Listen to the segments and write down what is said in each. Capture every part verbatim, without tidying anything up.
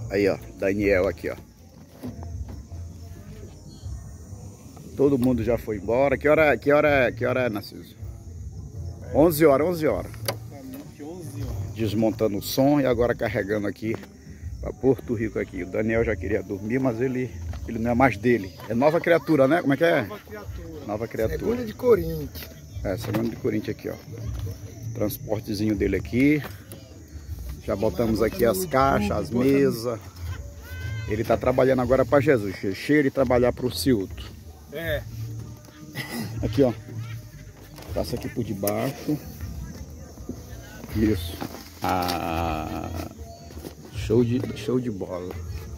Aí, ó, Daniel aqui, ó. Todo mundo já foi embora. Que hora, que hora, que hora é, Narciso? onze horas, onze horas. Desmontando o som e agora carregando aqui para Porto Rico aqui. O Daniel já queria dormir, mas ele, ele não é mais dele. É nova criatura, né? Como é que é? Nova criatura. Nova criatura. Segunda de Corinthians. É, segunda de Corinthians aqui, ó. Transportezinho dele aqui. Já botamos aqui as caixas, as mesas. Ele tá trabalhando agora para Jesus. Cheio de trabalhar para o Cilto. É. Aqui, ó. Passa aqui por debaixo. Isso. Ah, show de, show de bola.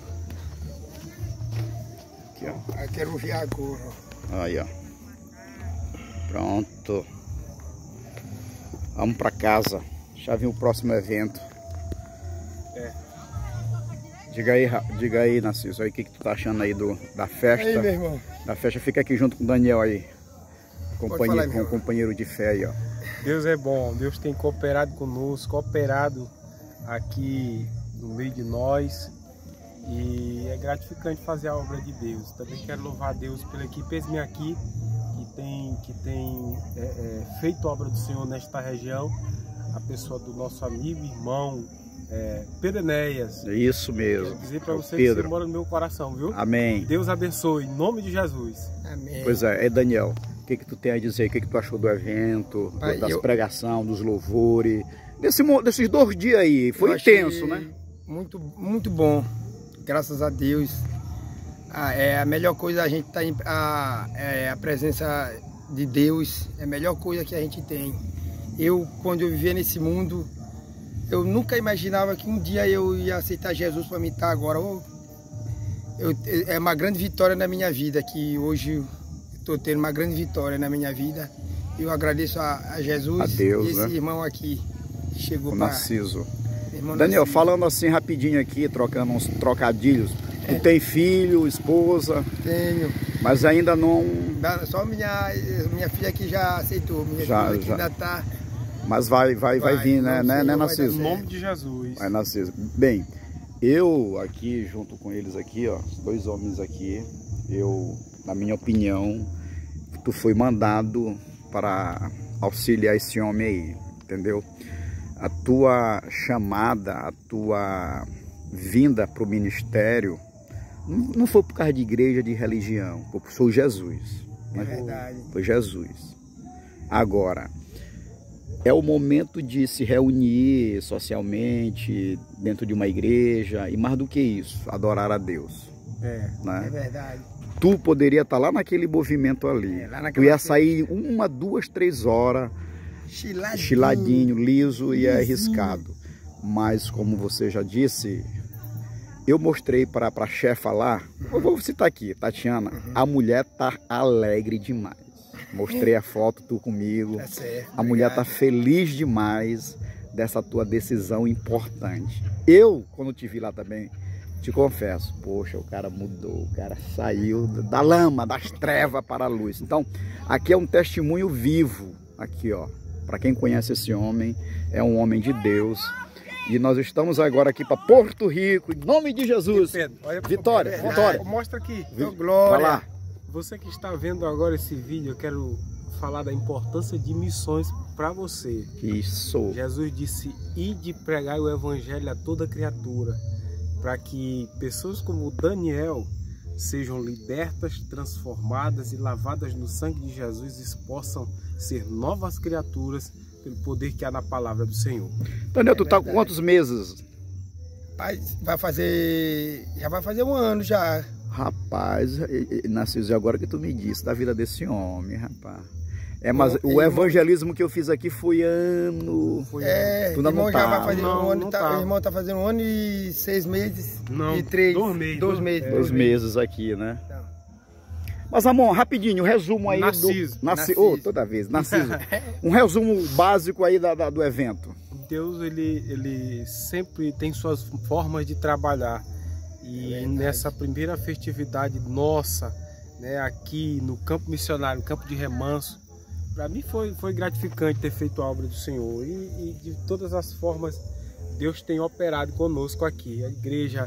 Aqui, ó. Eu quero ver agora. Aí, ó. Pronto. Vamos pra casa. Já vem o próximo evento. É. Diga aí, diga aí, Narciso, aí o que, que tu tá achando aí do, da festa? Aí, meu irmão. Da festa, fica aqui junto com o Daniel aí. Companheiro, falar, com o companheiro de fé aí, ó. Deus é bom, Deus tem cooperado conosco, cooperado aqui no meio de nós e é gratificante fazer a obra de Deus. Também quero louvar a Deus pela equipe Esme aqui, que tem, que tem é, é, feito a obra do Senhor nesta região, a pessoa do nosso amigo, irmão, é, Pedro Enéas. Isso mesmo. Quero dizer para é você Pedro. que você mora no meu coração, viu? Amém. Deus abençoe, em nome de Jesus. Amém. Pois é, é Daniel. O que, que tu tem a dizer? O que, que tu achou do evento, Pai, das eu... pregações, dos louvores? Desse, desses dois dias aí, foi intenso, né? Muito, muito bom, graças a Deus. Ah, é a melhor coisa a gente tá em a, é, a presença de Deus, é a melhor coisa que a gente tem. Eu, quando eu vivia nesse mundo, eu nunca imaginava que um dia eu ia aceitar Jesus para mim estar agora. Eu, eu, é uma grande vitória na minha vida que hoje estou tendo uma grande vitória na minha vida. Eu agradeço a, a Jesus, a Deus, e esse né? irmão aqui que chegou para... Narciso. Irmão Daniel, Narciso. falando assim rapidinho aqui, trocando uns trocadilhos. É. Tu tem filho, esposa? Tenho. Mas ainda não... Só minha, minha filha que já aceitou. Minha já, filha que já. ainda tá... Mas vai, vai, vai, vai vir, né, né, né, Narciso? Em nome de Jesus. Vai, Narciso. Bem, eu aqui, junto com eles aqui, ó, os dois homens aqui, eu, na minha opinião, tu foi mandado para auxiliar esse homem aí, entendeu? A tua chamada, a tua vinda para o ministério, não, não foi por causa de igreja, de religião, foi Jesus. É verdade. Foi Jesus. Agora... é o momento de se reunir socialmente, dentro de uma igreja, e mais do que isso, adorar a Deus. É, né? É verdade. Tu poderia estar lá naquele movimento ali. É, lá tu ia sair uma, duas, três horas, chiladinho, chiladinho liso e arriscado. Mas, como você já disse, eu mostrei para a chefa lá, uhum. eu vou citar aqui, Tatiana, uhum. a mulher tá alegre demais. Mostrei a foto, tu comigo. Tá certo, a mulher tá feliz demais dessa tua decisão importante. Eu, quando te vi lá também, te confesso, poxa, o cara mudou, o cara saiu da lama, das trevas para a luz. Então, aqui é um testemunho vivo, aqui ó, para quem conhece esse homem, é um homem de Deus. E nós estamos agora aqui para Porto Rico, em nome de Jesus. Pedro, olha Vitória, é Vitória. Mostra aqui. Oh, glória. Vai lá. Você que está vendo agora esse vídeo, eu quero falar da importância de missões para você. Isso. Jesus disse, ide pregar o evangelho a toda criatura, para que pessoas como Daniel sejam libertas, transformadas e lavadas no sangue de Jesus e possam ser novas criaturas pelo poder que há na palavra do Senhor. Daniel, é tu tá com quantos meses? Pai, vai fazer... já vai fazer um ano já. Rapaz, Narciso, agora que tu me disse da vida desse homem, rapaz. É, mas Bom, o evangelismo que eu fiz aqui foi ano... Foi é, tu não irmão tá, já vai fazer não, um ano, não tá, tá. o irmão tá fazendo um ano e seis meses. Não, e três, dois meses. Dois meses. É, dois meses aqui, né? Não. Mas, Ramon, rapidinho, um resumo aí Narciso. do... Narciso. Narciso. Oh, toda vez, Narciso. Um resumo básico aí da, da, do evento. Deus, ele, ele sempre tem suas formas de trabalhar. E É nessa primeira festividade nossa, né, aqui no campo missionário, no campo de Remanso, para mim foi, foi gratificante ter feito a obra do Senhor. E, e de todas as formas, Deus tem operado conosco aqui. A igreja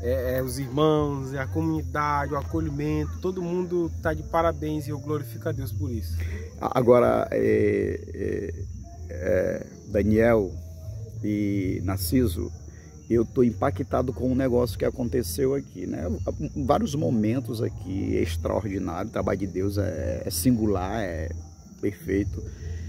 é, é, os irmãos, é a comunidade, o acolhimento, todo mundo está de parabéns e eu glorifico a Deus por isso. Agora, é, é, é, Daniel e Narciso, eu estou impactado com um negócio que aconteceu aqui, né? Vários momentos aqui, é extraordinário, o trabalho de Deus é, é singular, é perfeito.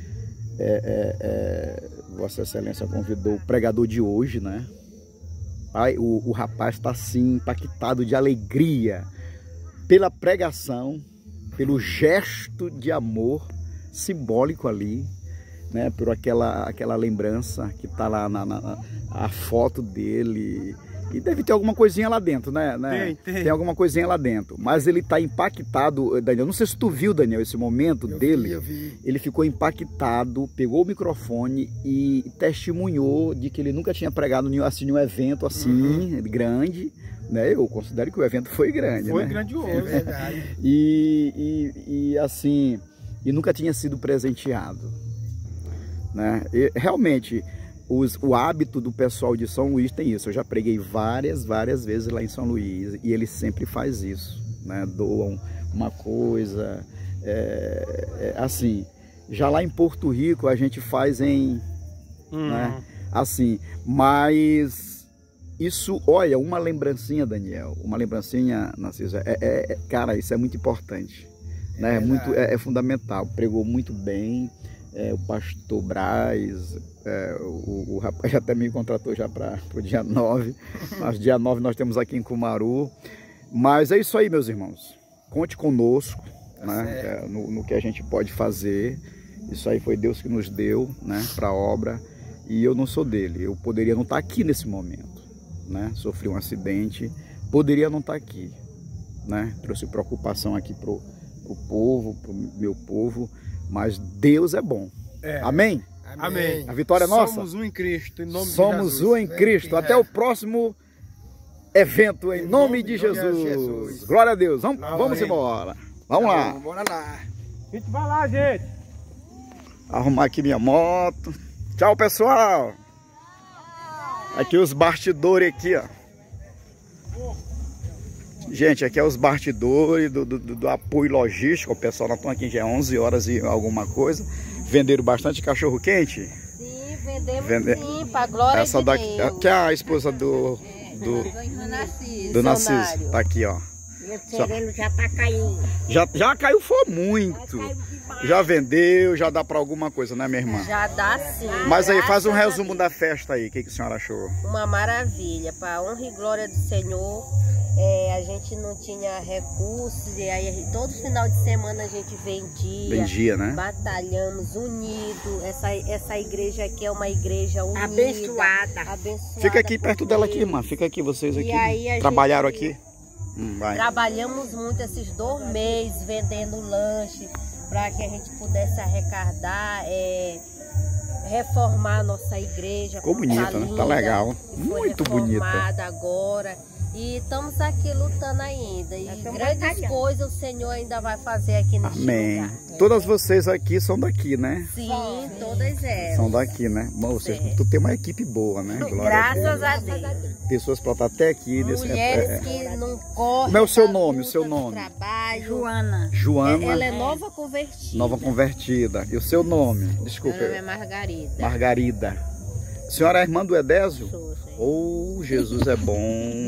É, é, é, Vossa Excelência convidou o pregador de hoje, né? Ai, o, o rapaz está assim impactado de alegria pela pregação, pelo gesto de amor simbólico ali, né? Por aquela, aquela lembrança que está lá na, na a foto dele. E deve ter alguma coisinha lá dentro, né? né? Tem, tem. Tem alguma coisinha lá dentro. Mas ele está impactado, Daniel. Não sei se tu viu, Daniel, esse momento Eu dele. vi, eu vi. Ele ficou impactado, pegou o microfone e testemunhou de que ele nunca tinha pregado em assim, um evento assim, uhum. grande. Né? Eu considero que o evento foi grande. Foi né? grandioso. É verdade. E, e, e assim, e nunca tinha sido presenteado. Né? E, realmente... Os, o hábito do pessoal de São Luís tem isso. Eu já preguei várias, várias vezes lá em São Luís e ele sempre faz isso, né? Doam uma coisa, é, é, assim. Já lá em Porto Rico a gente faz em, hum. né? Assim, mas isso, olha, uma lembrancinha, Daniel, uma lembrancinha, Narciso, é, é, é, cara, isso é muito importante, né? É, muito, é, é fundamental. Pregou muito bem. É, o pastor Braz, é, o, o rapaz até me contratou já para o dia nove, mas dia nove nós temos aqui em Cumaru. Mas é isso aí, meus irmãos, conte conosco, né, é, no, no que a gente pode fazer. Isso aí foi Deus que nos deu, né, para a obra, e eu não sou dele. Eu poderia não estar aqui nesse momento, né? Sofri um acidente, poderia não estar aqui, né? Trouxe preocupação aqui pro, pro povo, pro meu povo. Mas Deus é bom. É. Amém? Amém. A vitória é nossa? Somos um em Cristo, em nome Somos de Jesus. um em Cristo. Até é. o próximo evento, em, em nome, nome de Jesus. de Jesus. Glória a Deus. Vamos, vamos embora. Vamos tá lá. Bom, bora lá. A gente vai lá, gente. Arrumar aqui minha moto. Tchau, pessoal. Aqui os bastidores aqui, ó. Gente, aqui é os bastidores do, do, do apoio logístico. O pessoal nós estamos aqui já é onze horas e alguma coisa. Venderam bastante cachorro quente? Sim, vendemos Vende... sim, para glória Essa de daqui, Deus. Que é a esposa do... Do, do Narciso. Do Narciso. Tá aqui, ó. E o terreno já tá caindo. Já, já caiu, foi muito. Já vendeu, já dá para alguma coisa, né, minha irmã? Já dá sim. Mas aí, faz um resumo da festa aí. O que, que a senhora achou? Uma maravilha. Para honra e glória do Senhor. É, a gente não tinha recursos e aí todo final de semana a gente vendia, vendia, né? Batalhamos unidos. Essa, essa igreja aqui é uma igreja unida, abençoada. abençoada. Fica aqui perto dela aqui, irmã. Fica aqui vocês aqui. E aí Trabalharam gente, aqui? Hum, vai. Trabalhamos muito esses dois meses vendendo lanche para que a gente pudesse arrecadar, é, reformar a nossa igreja. Ficou bonita, tá, né? Tá legal. Muito bonita. Agora. E estamos aqui lutando ainda. E grandes coisas o Senhor ainda vai fazer aqui neste Amém. lugar. Todas vocês aqui são daqui, né? Sim, todas elas. São daqui, né? Bom, vocês, tu tem uma equipe boa, né? Glória Graças a Deus. A Deus. Pessoas para estar até aqui. Mulheres nesse... que não correm. Como é o seu nome? O seu nome? Trabalho. Joana. Joana. Ela é nova convertida. Nova convertida. E o seu nome? Desculpa. Meu nome é Margarida. Margarida. A senhora é irmã do Edésio? Sou, sim. Oh, Jesus é bom.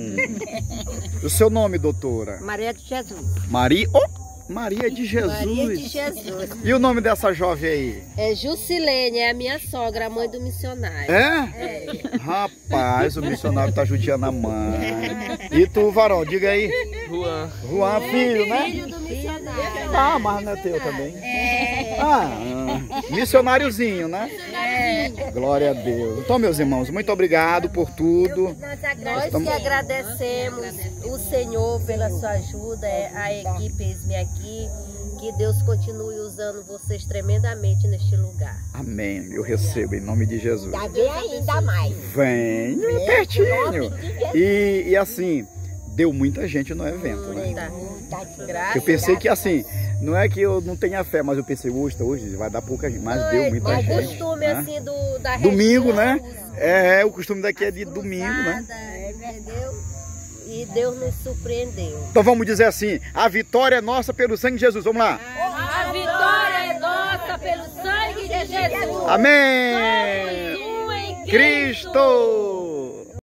O seu nome, doutora? Maria de Jesus. Maria, oh, Maria de Jesus. Maria de Jesus. E o nome dessa jovem aí? É Jusilene, é a minha sogra, a mãe do missionário. É? É. Rapaz, o missionário tá judiando a mãe. E tu, varão, diga aí. Juan. Juan, filho, né? Filho do missionário. Ah, mas não é teu também? É. Ah, missionáriozinho, né? É. Glória a Deus. Então, meus irmãos, muito obrigado por tudo. Nós que agradecemos o Senhor pela sua ajuda, a equipe Esme aqui, que Deus continue usando vocês tremendamente neste lugar. Amém. Eu recebo em nome de Jesus. Já vem ainda mais. Vem, pertinho. E, e assim, deu muita gente no evento, né? Eu pensei que assim, não é que eu não tenha fé, mas eu pensei, hoje, hoje vai dar pouca gente, mas deu muita mas gente. O costume né? assim do, da Domingo, região, né? É, o costume daqui é de domingo, né? Entendeu? e Deus nos surpreendeu. Então vamos dizer assim, a vitória é nossa pelo sangue de Jesus. Vamos lá. A vitória é nossa pelo sangue de Jesus. Amém. Somos um em Cristo.